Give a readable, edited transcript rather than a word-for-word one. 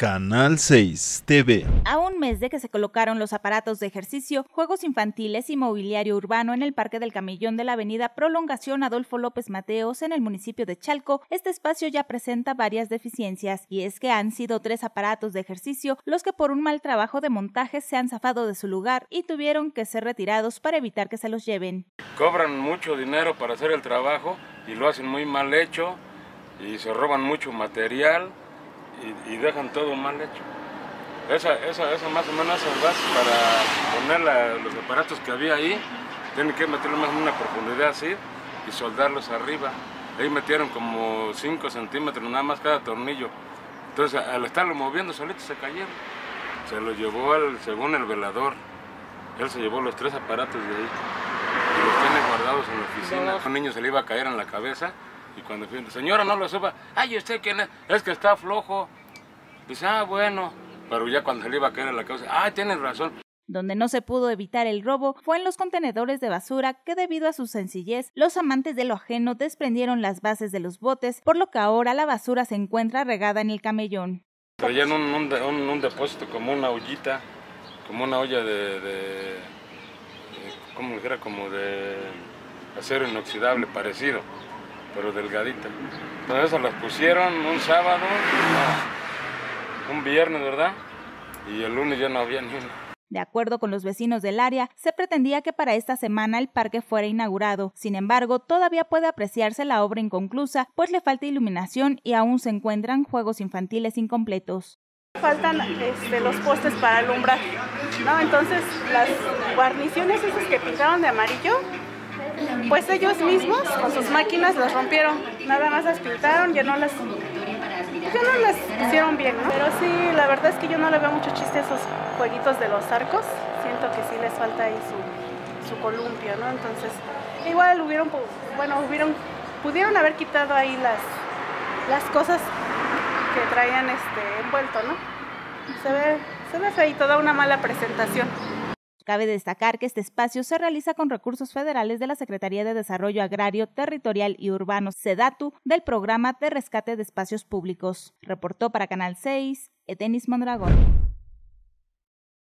Canal 6 TV. A un mes de que se colocaron los aparatos de ejercicio, juegos infantiles y mobiliario urbano en el Parque del Camellón de la avenida Prolongación Adolfo López Mateos en el municipio de Chalco, este espacio ya presenta varias deficiencias, y es que han sido 3 aparatos de ejercicio los que por un mal trabajo de montaje se han zafado de su lugar y tuvieron que ser retirados para evitar que se los lleven. Cobran mucho dinero para hacer el trabajo y lo hacen muy mal hecho y se roban mucho material y dejan todo mal hecho. Esa más o menos esas bases para poner los aparatos que había ahí, tienen que meterlos más en una profundidad así y soldarlos arriba. Ahí metieron como 5 centímetros nada más cada tornillo. Entonces al estarlo moviendo solitos se cayeron. Se los llevó según el velador. Él se llevó los 3 aparatos de ahí y los tiene guardados en la oficina. A un niño se le iba a caer en la cabeza y cuando fui, señora, no lo suba. Ay, ¿usted quién es? Es que está flojo. Dice, bueno. Pero ya cuando se le iba a caer en la cabeza, tienes razón. Donde no se pudo evitar el robo fue en los contenedores de basura que, debido a su sencillez, los amantes de lo ajeno desprendieron las bases de los botes, por lo que ahora la basura se encuentra regada en el camellón. Traían un depósito como una ollita, como una olla como dijera, como de acero inoxidable parecido, pero delgadita. Entonces esas las pusieron un sábado, un viernes, ¿verdad? Y el lunes ya no había ni una. De acuerdo con los vecinos del área, se pretendía que para esta semana el parque fuera inaugurado. Sin embargo, todavía puede apreciarse la obra inconclusa, pues le falta iluminación y aún se encuentran juegos infantiles incompletos. Faltan los postes para alumbrar, ¿no? Entonces las guarniciones esas que pintaron de amarillo, pues ellos mismos con sus máquinas las rompieron, nada más las pintaron, ya no las hicieron bien, ¿no? Pero sí, la verdad es que yo no le veo mucho chiste a esos jueguitos de los arcos, siento que sí les falta ahí su columpio, ¿no? Entonces igual pudieron haber quitado ahí las cosas que traían envuelto, ¿no? Se ve feito, da una mala presentación. Cabe destacar que este espacio se realiza con recursos federales de la Secretaría de Desarrollo Agrario, Territorial y Urbano, SEDATU, del Programa de Rescate de Espacios Públicos. Reportó para Canal 6, Edenis Mondragón.